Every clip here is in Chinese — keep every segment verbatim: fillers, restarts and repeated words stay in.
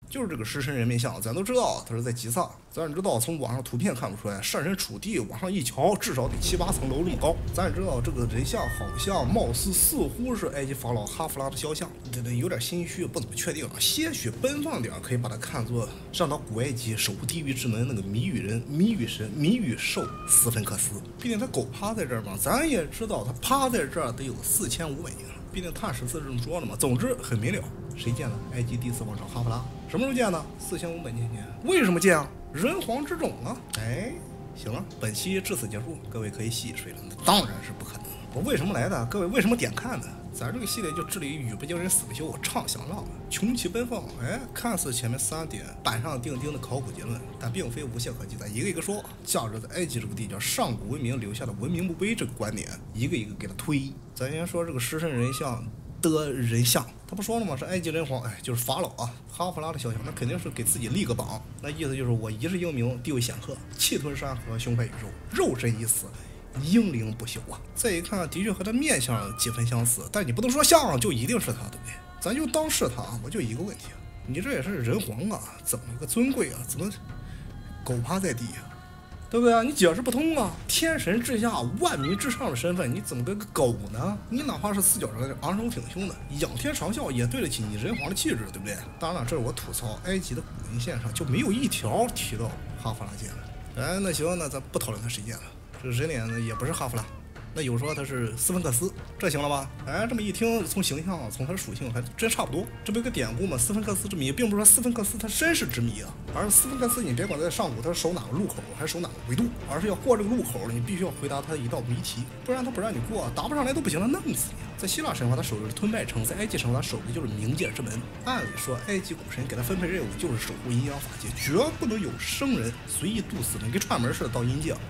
就是这个狮身人面像，咱都知道它是在吉萨，咱也知道从网上图片看不出来，设身处地往上一瞧，至少得七八层楼这么高。咱也知道这个人像好像貌似似乎是埃及法老哈弗拉的肖像，这这有点心虚，不怎么确定啊。些许奔放点可以把它看作上到古埃及守护地狱之门那个谜语人、谜语神、谜语兽斯芬克斯。毕竟他狗趴在这儿嘛，咱也知道他趴在这儿得有四千五百年了。毕竟碳十四是这么说的嘛。总之很明了，谁建的？埃及第四王朝哈弗拉。什么时候建的？四千五百年前。为什么建啊？人皇之种啊！哎，行了，本期至此结束，各位可以洗睡了。当然是不可能。我为什么来的？各位为什么点看呢？咱这个系列就致力于语不惊人死不休，畅想浪漫，穷奇奔放。哎，看似前面三点板上钉钉的考古结论，但并非无懈可击。咱一个一个说，架着在埃及这个地叫上古文明留下的文明墓碑这个观点，一个一个给它推。咱先说这个狮身人像的人像，他不说了吗？是埃及人皇，哎，就是法老啊，哈弗拉的肖像，那肯定是给自己立个榜。那意思就是我一世英名，地位显赫，气吞山河，胸怀宇宙，肉身已死，英灵不朽啊！再一看，的确和他面相几分相似，但你不能说像就一定是他，对不对？咱就当是他。我就一个问题，你这也是人皇啊，怎么个尊贵啊？怎么狗趴在地啊？对不对啊？你解释不通啊！天神之下，万民之上的身份，你怎么跟个狗呢？你哪怕是四脚人昂首挺胸的，仰天长啸，也对得起你人皇的气质，对不对？当然了，这是我吐槽埃及的古文献上就没有一条提到哈弗拉建的。哎，那行，那咱不讨论他谁建了。这人脸呢也不是哈弗拉，那有说他是斯芬克斯，这行了吧？哎，这么一听，从形象从他的属性还真差不多。这不有个典故吗？斯芬克斯之谜，并不是说斯芬克斯他身世之谜啊，而是斯芬克斯你别管在上古他守哪个路口还是守哪个维度，而是要过这个路口了，你必须要回答他一道谜题，不然他不让你过，答不上来都不行，他弄死你。在希腊神话他守的是吞麦城，在埃及神话他守的就是冥界之门。按理说埃及古神给他分配任务就是守护阴阳法界，绝不能有生人随意渡死人，跟串门似的到阴界。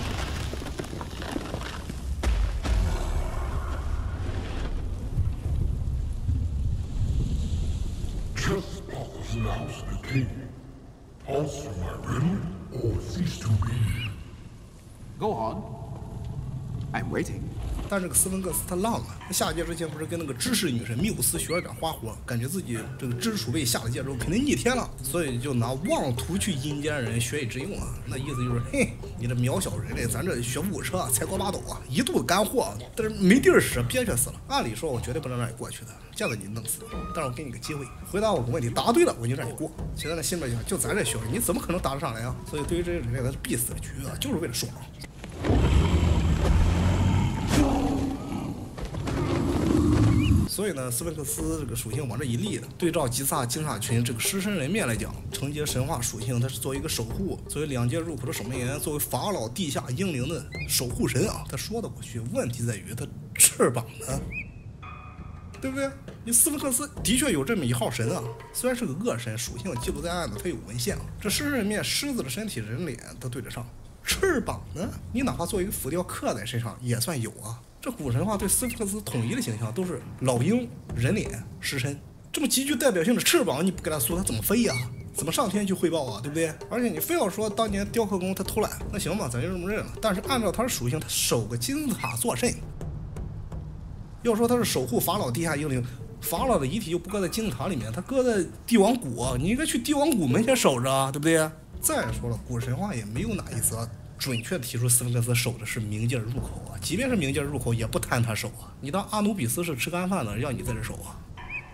Announce the king. Answer my riddle or cease to be. Go on. I'm waiting. 但这个斯芬克斯他浪了，他下界之前不是跟那个知识女神缪斯学了点花活，感觉自己这个知识储备下了界之后肯定逆天了，所以就拿妄图去阴间人学以致用啊。那意思就是，嘿，你这渺小人类，咱这学五车才高八斗啊，一肚子干货，但是没地儿使，憋屈死了。按理说，我绝对不能让你过去的，见着你弄死。但是我给你个机会，回答我个问题，答对了我就让你过。现在呢，心里想，就咱这学问，你怎么可能答得上来啊？所以对于这些人类，他是必死的局啊，就是为了爽。所以呢，斯芬克斯这个属性往这一立的，对照吉萨金萨群这个狮身人面来讲，承接神话属性，它是作为一个守护，作为两界入口的守门员，作为法老地下英灵的守护神啊，他说得过去。问题在于他翅膀呢，对不对？你斯芬克斯的确有这么一号神啊，虽然是个恶神，属性记录在案的，它有文献啊。这狮身人面，狮子的身体，人脸都对得上，翅膀呢，你哪怕做一个浮雕刻在身上也算有啊。这古神话对斯芬克斯统一的形象都是老鹰、人脸、狮身，这么极具代表性的翅膀，你不给他说，他怎么飞呀、啊？怎么上天去汇报啊？对不对？而且你非要说当年雕刻工他偷懒，那行吧，咱就这么认了。但是按照他的属性，他守个金字塔做甚？要说他是守护法老地下英灵，法老的遗体又不搁在金字塔里面，他搁在帝王谷，你应该去帝王谷门前守着啊，对不对？再说了，古神话也没有哪一则准确的提出斯芬克斯守的是冥界入口啊，即便是冥界入口，也不摊他守啊。你当阿努比斯是吃干饭的，让你在这守啊？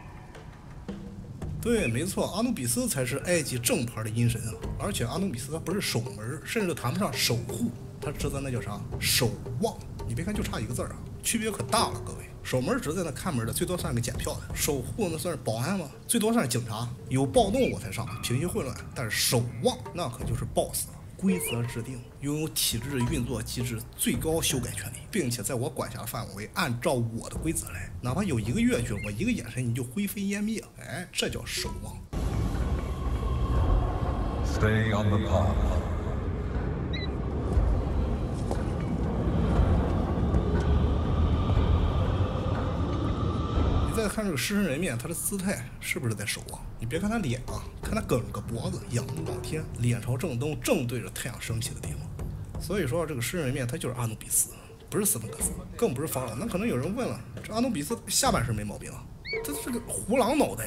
对，没错，阿努比斯才是埃及正牌的阴神啊。而且阿努比斯他不是守门，甚至都谈不上守护，他职责那叫啥？守望。你别看就差一个字啊，区别可大了，各位。守门职责那看门的，最多算个检票的；守护那算是保安嘛，最多算是警察。有暴动我才上，平息混乱。但是守望那可就是 boss 了。规则制定，拥有体制运作机制最高修改权利，并且在我管辖的范围按照我的规则来，哪怕有一个越矩，我一个眼神你就灰飞烟灭，哎，这叫守望。 Stay on the path. 你再看这个狮身人面，他的姿态是不是在守望？你别看他脸啊，看他梗个脖子，仰目望天，脸朝正东，正对着太阳升起的地方。所以说这个狮身人面他就是阿努比斯，不是斯芬克斯，更不是法老。那可能有人问了，这阿努比斯下半身没毛病啊，他是个胡狼脑袋呀，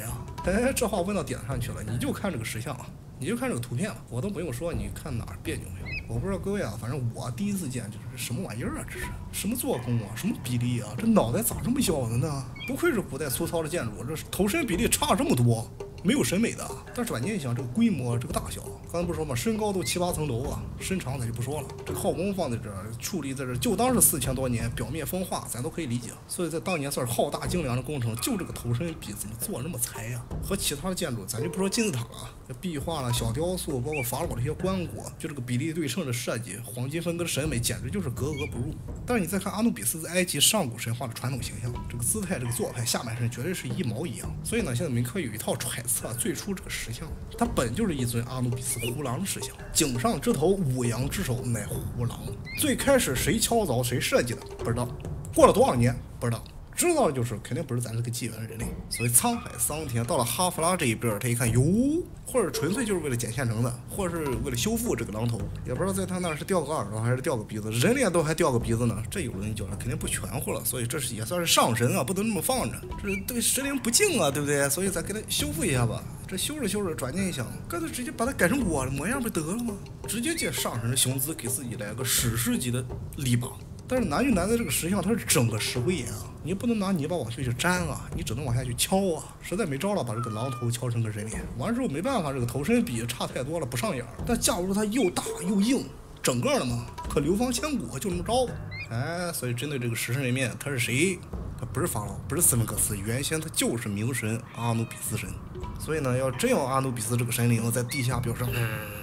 哎，这话问到点上去了，你就看这个石像，你就看这个图片了，我都不用说，你看哪儿别扭没有？我不知道各位啊，反正我第一次见就是什么玩意儿啊，这是什么做工啊，什么比例啊？这脑袋咋这么小的呢？不愧是古代粗糙的建筑，这头身比例差这么多。没有审美的，但是转念一想，这个规模，这个大小，刚才不是说嘛，身高都七八层楼啊，身长咱就不说了，这个耗工放在这儿，矗立在这儿，就当是四千多年，表面风化，咱都可以理解。所以在当年算是浩大精良的工程，就这个头身比怎么做那么裁呀、啊？和其他的建筑，咱就不说金字塔了，这壁画了、小雕塑，包括法老的一些棺椁，就这个比例对称的设计，黄金分割的审美，简直就是格格不入。但是你再看阿努比斯在埃及上古神话的传统形象，这个姿态、这个做派、下半身绝对是一毛一样。所以呢，现在民科有一套揣测，最初这个石像，它本就是一尊阿努比斯胡狼的石像，颈上之头，五羊之首，乃胡狼。最开始谁敲凿、谁设计的，不知道。过了多少年，不知道。知道的就是肯定不是咱这个纪元人类。所谓沧海桑田，到了哈弗拉这一边，他一看，哟，或者纯粹就是为了捡现成的，或者是为了修复这个狼头，也不知道在他那儿是掉个耳朵还是掉个鼻子，人脸都还掉个鼻子呢，这有人觉得肯定不全乎了，所以这是也算是上神啊，不能那么放着，这是对神灵不敬啊，对不对？所以咱给他修复一下吧。这修着修着，转念一想，干脆直接把它改成我的模样不得了吗？直接借上神的雄姿给自己来个史诗级的力拔。但是难就难在这个石像，它是整个石灰岩啊，你不能拿泥巴往下去粘啊，你只能往下去敲啊，实在没招了，把这个狼头敲成个人脸。完之后没办法，这个头身比差太多了，不上眼。但假如它又大又硬，整个的嘛，可流芳千古，就这么着吧。哎，所以针对这个石神人面，他是谁？他不是法老，不是斯芬克斯，原先他就是冥神阿努比斯神。所以呢，要真要阿努比斯这个神灵在地下表示。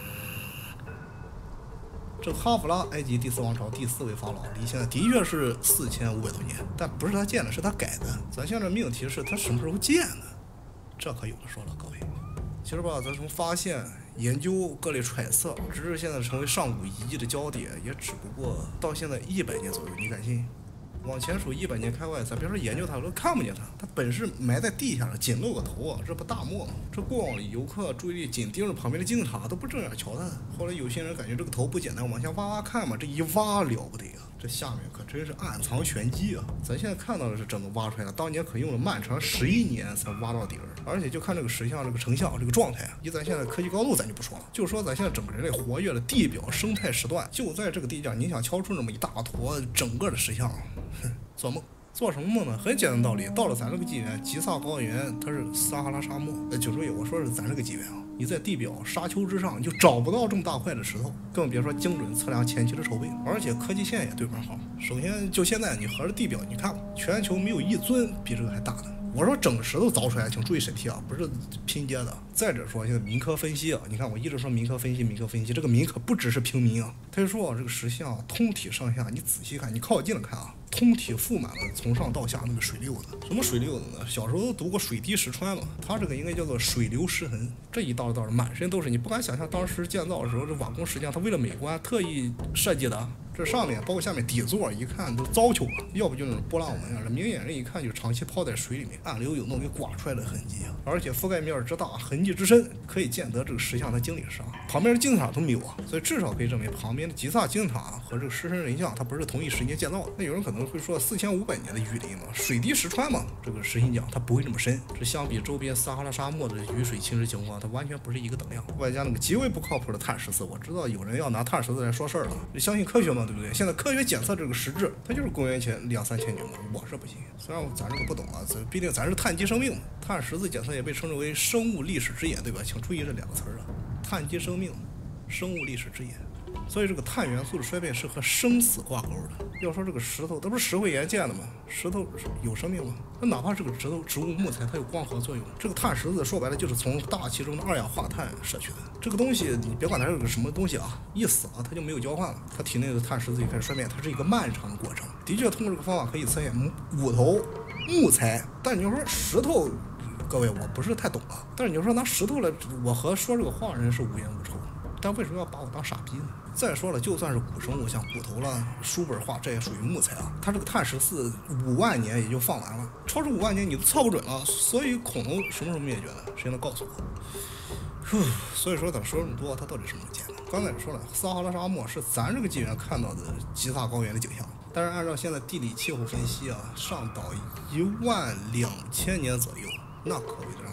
这哈弗拉，埃及第四王朝第四位法老，离现在的确是四千五百多年，但不是他建的，是他改的。咱现在命题是他什么时候建的，这可有的说了，各位。其实吧，咱从发现、研究各类揣测，直至现在成为上古遗迹的焦点，也只不过到现在一百年左右，你敢信？往前数一百年开外，咱别说研究它，都看不见它，它本是埋在地下的，仅露个头啊，这不大漠吗？这过往的游客注意力紧盯着旁边的金字塔，都不正眼瞧它。后来有些人感觉这个头不简单，往下挖挖看嘛，这一挖了不得啊，这下面可真是暗藏玄机啊！咱现在看到的是整个挖出来的，当年可用了漫长十一年才挖到底儿，而且就看这个石像这个成像这个状态啊，以咱现在科技高度咱就不说了，就说咱现在整个人类活跃的地表生态时段，就在这个地界，你想敲出这么一大坨整个的石像。哼，做梦，做什么梦呢？很简单的道理，到了咱这个纪元，吉萨高原它是撒哈拉沙漠，呃，就说有我说是咱这个纪元啊，你在地表沙丘之上，你就找不到这么大块的石头，更别说精准测量前期的筹备，而且科技线也对不上号。首先，就现在你合着地表，你看全球没有一尊比这个还大的。我说整个石头凿出来，请注意审题啊，不是拼接的。再者说，现在民科分析啊，你看我一直说民科分析，民科分析，这个民可不只是平民啊。他就说啊，这个石像通体上下，你仔细看，你靠近了看啊，通体覆满了从上到下那个水溜子。什么水溜子呢？小时候都读过水滴石穿嘛，它这个应该叫做水流石痕。这一道一道的满身都是，你不敢想象当时建造的时候，这瓦工实际上它为了美观特意设计的。这上面包括下面底座一看都糟朽了，要不就那种波浪纹啊，这明眼人一看就长期泡在水里面，暗流涌动给刮出来的痕迹啊，而且覆盖面之大，痕迹之深，可以见得这个石像它经历了啥。旁边的金字塔都没有啊，所以至少可以证明旁边的吉萨金字塔和这个狮身人像它不是同一时间建造的。那有人可能会说四千五百年的雨林嘛，水滴石穿嘛，这个石心讲它不会这么深，这相比周边撒哈拉沙漠的雨水侵蚀情况，它完全不是一个等量。外加那个极为不靠谱的碳十四，我知道有人要拿碳十四来说事儿了，你相信科学吗？对不对？现在科学检测这个实质，它就是公元前两三千年嘛，我是不信。虽然咱这个不懂啊，这毕竟咱是碳基生命嘛，碳十四检测也被称之为生物历史之眼，对吧？请注意这两个词儿啊，碳基生命，生物历史之眼。所以这个碳元素的衰变是和生死挂钩的。要说这个石头，它不是石灰岩建的吗？石头有生命吗？那哪怕是个石头、植物、木材，它有光合作用。这个碳十四说白了就是从大气中的二氧化碳摄取的。这个东西你别管它是个什么东西啊，一死了它就没有交换了，它体内的碳十四就开始衰变，它是一个漫长的过程。的确，通过这个方法可以测验骨头、木材，但你要说石头，各位我不是太懂啊。但是你要说拿石头来，我和说这个话人是无冤无仇。但为什么要把我当傻逼呢？再说了，就算是古生物，像骨头了、书本画，这也属于木材啊。它这个碳十四五万年也就放完了，超出五万年你都测不准了。所以恐龙什么时候灭绝的？谁能告诉我？所以说咱说这么多，它到底什么时候建的？刚才也说了，撒哈拉沙漠是咱这个纪元看到的吉萨高原的景象，但是按照现在地理气候分析啊，上岛一万两千年左右，那可谓得上是一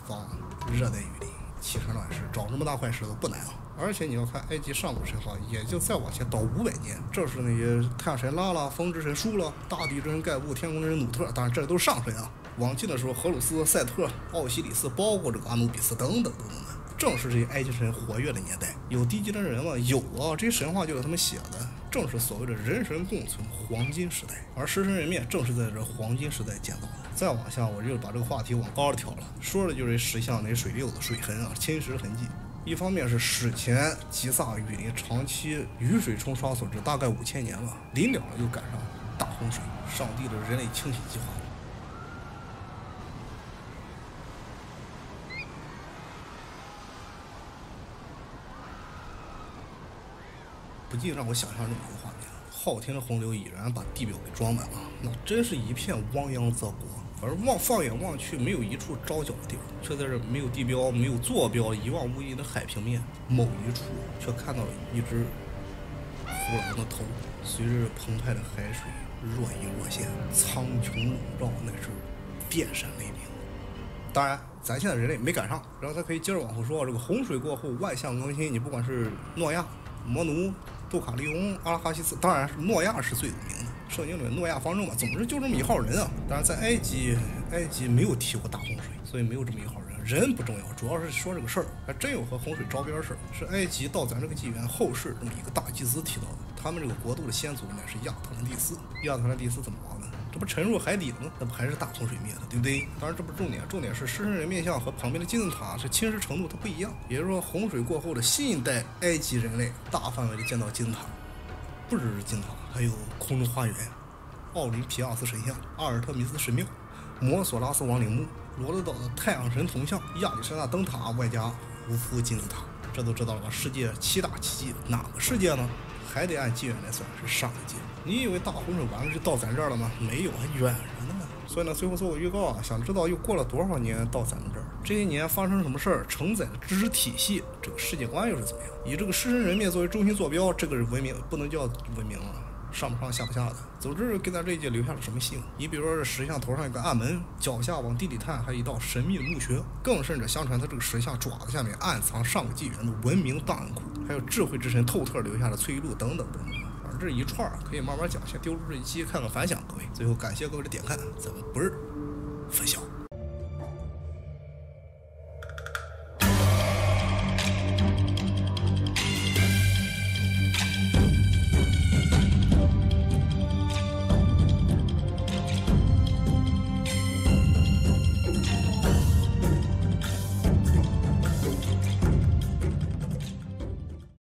方热带雨林，奇山乱石，找这么大块石头不难啊。而且你要看埃及上古神话，也就再往前倒五百年，这是那些太阳神拉了、风之神舒了、大地之神盖布、天空之神努特，当然这都是上神啊。往近的时候，荷鲁斯、赛特、奥西里斯，包括这个阿努比斯等等等等的，正是这些埃及神活跃的年代。有低级的人吗？有啊，这些神话就是他们写的，正是所谓的人神共存黄金时代。而狮身人面正是在这黄金时代建造的。再往下，我就把这个话题往高了挑了，说的就是石像那水溜子、水痕啊、侵蚀痕迹。一方面是史前吉萨雨林长期雨水冲刷所致，大概五千年吧，临了了又赶上大洪水，上帝的人类清洗计划。不禁让我想象这么一个画面：昊天的洪流已然把地表给装满了，那真是一片汪洋泽国。而望放眼望去，没有一处着脚的地方，却在这没有地标、没有坐标、一望无垠的海平面某一处，却看到了一只虎狼的头，随着澎湃的海水若隐若现，苍穹笼罩，乃是电闪雷鸣。当然，咱现在人类没赶上，然后咱可以接着往后说，这个洪水过后万象更新，你不管是诺亚、摩奴、杜卡利翁、阿拉哈西斯，当然是诺亚是最有名的。圣经里诺亚方舟嘛，总之就这么一号人啊。当然，在埃及，埃及没有提过大洪水，所以没有这么一号人。人不重要，主要是说这个事儿。还真有和洪水招边的事儿，是埃及到咱这个纪元后世这么一个大祭司提到的。他们这个国度的先祖乃是亚特兰蒂斯。亚特兰蒂斯怎么亡的？这不沉入海底了吗？那不还是大洪水灭的，对不对？当然，这不是重点，重点是狮身人面像和旁边的金字塔是侵蚀程度它不一样。也就是说，洪水过后的新一代埃及人类大范围的建造金字塔。不只是金塔，还有空中花园、奥林匹亚斯神像、阿尔特弥斯神庙、摩索拉斯亡灵墓、罗德岛的太阳神铜像、亚历山大灯塔，外加胡夫金字塔。这都知道了吧？世界七大奇迹，哪个世界呢？还得按纪元来算，是上一届。你以为大洪水完了就到咱这儿了吗？没有，还远着呢。所以呢，最后做个预告啊，想知道又过了多少年到咱们这儿，这些年发生什么事儿，承载的知识体系，这个世界观又是怎么样？以这个狮身人面作为中心坐标，这个文明不能叫文明啊，上不上下不下的。总之，给咱这一届留下了什么信？你比如说，这石像头上有个暗门，脚下往地里探，还有一道神秘的墓穴。更甚者，相传他这个石像爪子下面暗藏上个纪元的文明档案库，还有智慧之神透特留下的催录等等等等。这一串可以慢慢讲，先丢出这一期看看反响，各位。最后感谢各位的点看，咱们不是分享。